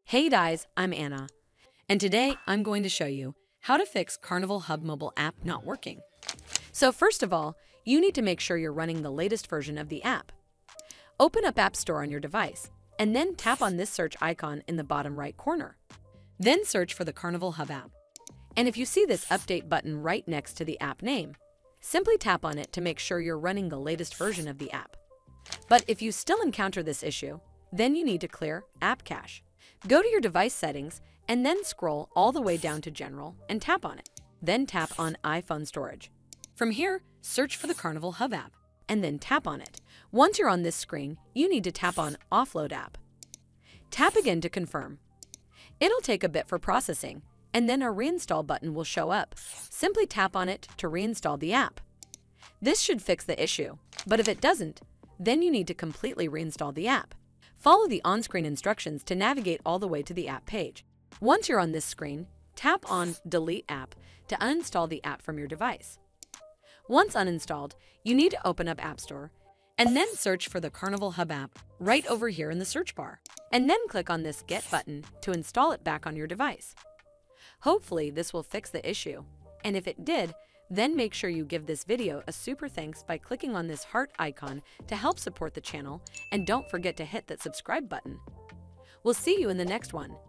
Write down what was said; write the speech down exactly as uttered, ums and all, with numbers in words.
Hey guys, I'm Anna, and today I'm going to show you how to fix Carnival Hub mobile app not working. So first of all, you need to make sure you're running the latest version of the app. Open up App Store on your device, and then tap on this search icon in the bottom right corner. Then search for the Carnival Hub app. And if you see this update button right next to the app name, simply tap on it to make sure you're running the latest version of the app. But if you still encounter this issue, then you need to clear App Cache. Go to your device settings and then scroll all the way down to General and tap on it. Then tap on iPhone Storage. From here, search for the Carnival Hub app and then tap on it. Once you're on this screen, you need to tap on Offload App. Tap again to confirm. It'll take a bit for processing, and then a Reinstall button will show up. Simply tap on it to reinstall the app. This should fix the issue, but if it doesn't, then you need to completely reinstall the app. Follow the on-screen instructions to navigate all the way to the app page. Once you're on this screen, tap on Delete App to uninstall the app from your device. Once uninstalled, you need to open up App Store and then search for the Carnival Hub app right over here in the search bar, and then click on this Get button to install it back on your device. Hopefully this will fix the issue, and if it did, then make sure you give this video a super thanks by clicking on this heart icon to help support the channel, and don't forget to hit that subscribe button. We'll see you in the next one.